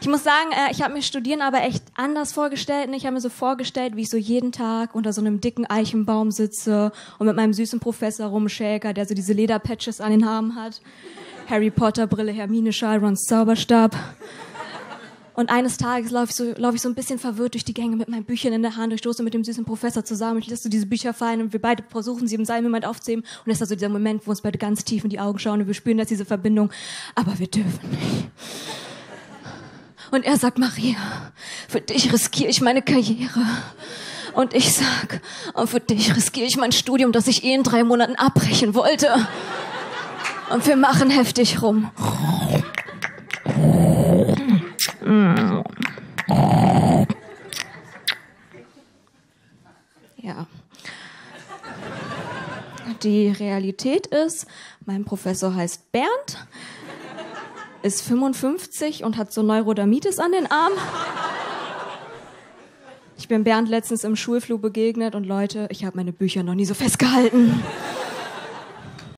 Ich muss sagen, ich habe mir Studieren aber echt anders vorgestellt. Ich habe mir so vorgestellt, wie ich so jeden Tag unter so einem dicken Eichenbaum sitze und mit meinem süßen Professor rumschäker, der so diese Lederpatches an den Armen hat. Harry Potter, Brille, Hermine, Schal, Rons Zauberstab. Und eines Tages laufe ich so ein bisschen verwirrt durch die Gänge mit meinen Büchern in der Hand. Ich stoße mit dem süßen Professor zusammen. Ich lasse so diese Bücher fallen und wir beide versuchen, sie im selben Moment aufzuheben. Und das ist also dieser Moment, wo uns beide ganz tief in die Augen schauen und wir spüren, dass diese Verbindung. Aber wir dürfen nicht. Und er sagt, Maria, für dich riskiere ich meine Karriere. Und ich sag, und für dich riskiere ich mein Studium, das ich in 3 Monaten abbrechen wollte. Und wir machen heftig rum. Ja. Die Realität ist, mein Professor heißt Bernd, ist 55 und hat so Neurodermitis an den Armen. Ich bin Bernd letztens im Schulflur begegnet und Leute, ich habe meine Bücher noch nie so festgehalten.